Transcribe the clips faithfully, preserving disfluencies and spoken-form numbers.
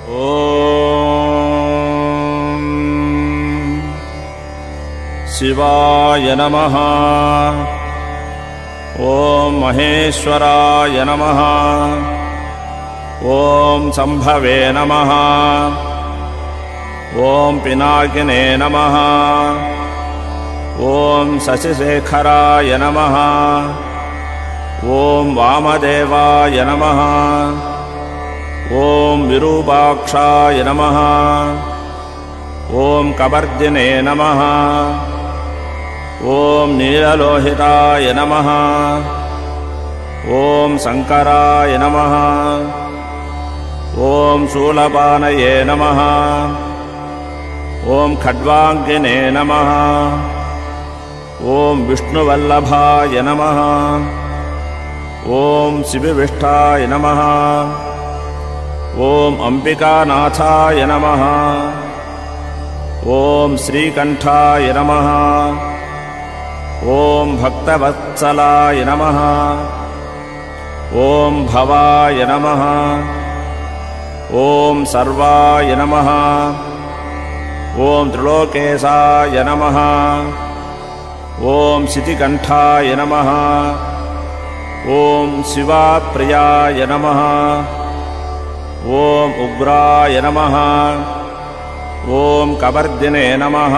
ॐ शिवाय नमः। ॐ महेश्वराय नमः। ॐ शम्भवे नमः। ॐ पिनाकिने नमः। ॐ शशिशेखराय नमः। ॐ वामदेवाय नमः। ॐ विरूपाक्षाय नमः। ॐ कवर्दिने नमः। ॐ नीललोहिताय नमः। ॐ शङ्कराय नमः। ॐ शूलपाणये नमः। ॐ खड्वाङ्गिने नमः। ॐ विष्णुवल्लभाय नमः। ॐ शिवविष्ठाय नमः। ॐ अम्बिकानाथाय नमः। ॐ श्रीकण्ठाय नमः। ॐ भक्तवत्सलाय नमः। ॐ भवाय नमः। ॐ सर्वाय नमः। ॐ त्रिलोकेशाय नमः। ॐ शितिकण्ठाय नमः। ॐ शिवाप्रियाय नमः। ॐ उग्राय नमः। ॐ कवर्दिने नमः।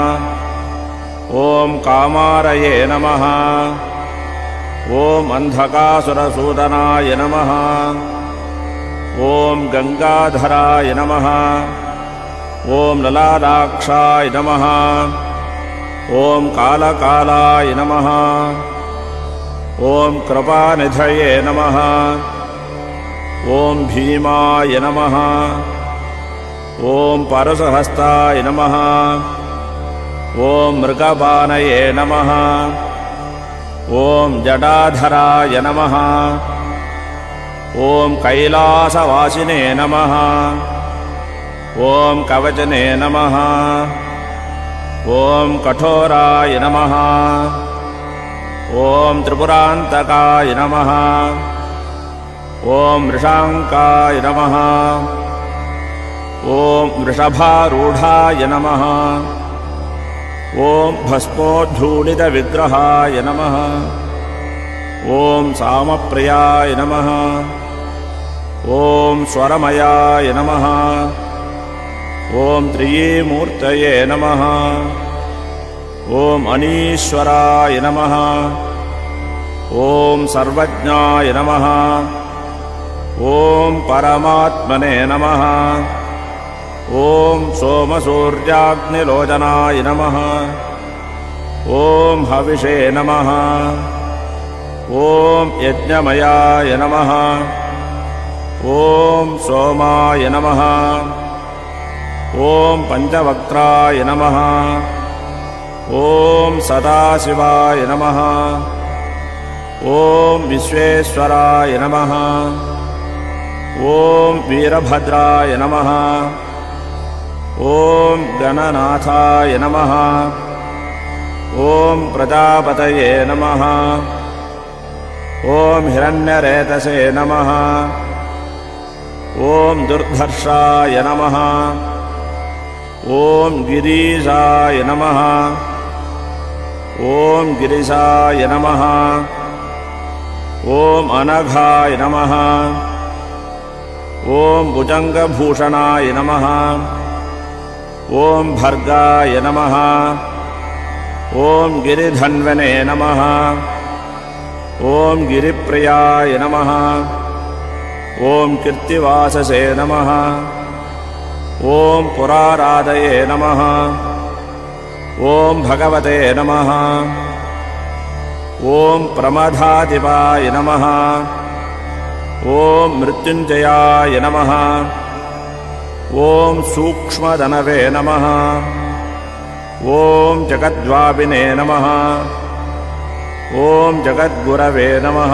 ॐ कामारये नमः। ॐ अन्धकासुरसूदनाय नमः। ॐ गङ्गाधराय नमः। ॐ ललाटाक्षाय नमः। ॐ कालकालाय नमः। ॐ कृपानिधये नमः। ॐ भीमाय नमः। ॐ परशुहस्ताय नमः। ॐ मृगपाणये नमः। ॐ जटाधराय नमः। ॐ कैलासवासिने नमः। ॐ कवचने नमः। ॐ कठोराय नमः। ॐ त्रिपुरान्तकाय नमः। ॐ वृषाङ्काय नमः। ॐ वृषभारूढाय नमः। ॐ भस्मोद्धूलितविग्रहाय नमः। ॐ सामप्रियाय नमः। ॐ स्वरमयाय नमः। ॐ त्रियीमूर्तये नमः। ॐ अनीश्वराय नमः। ॐ सर्वज्ञाय नमः। ॐ परमात्मने नमः। ॐ सोमसूर्याग्निलोचनाय नमः। ॐ हविषे नमः। ॐ यज्ञमयाय नमः। ॐ सोमाय नमः। ॐ पञ्चवक्त्राय नमः। ॐ सदाशिवाय नमः। ॐ विश्वेश्वराय नमः। ॐ वीरभद्राय नमः। ॐ गणनाथाय नमः। ॐ प्रजापतये नमः। ॐ हिरण्यरेतसे नमः। ॐ दुर्धर्षाय नमः। ॐ गिरीशाय नमः। ॐ गिरिशाय नमः। ॐ अनघाय नमः। ॐ भुजङ्गभूषणाय नमः। ॐ भर्गाय नमः। ॐ गिरिधन्वने नमः। ॐ गिरिप्रियाय नमः। ॐ कीर्तिवाससे नमः। ॐ पुराराधये नमः। ॐ भगवते नमः। ॐ प्रमदाधिपाय नमः। ॐ मृत्युञ्जयाय नमः। ॐ सूक्ष्मधनवे नमः। ॐ जगद्वापिने नमः। ॐ जगद्गुरवे नमः।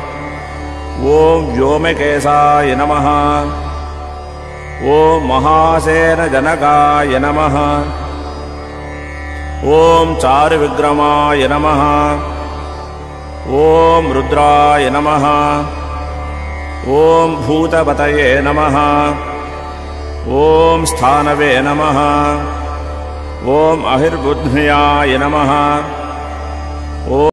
ॐ व्योमकेशाय नमः। ॐ महासेनजनकाय नमः। ॐ चारुविक्रमाय नमः। ॐ रुद्राय नमः। ॐ भूतपतये नमः। ॐ स्थानवे नमः। ॐ अहिर्बुद्ध्याय नमः। ॐ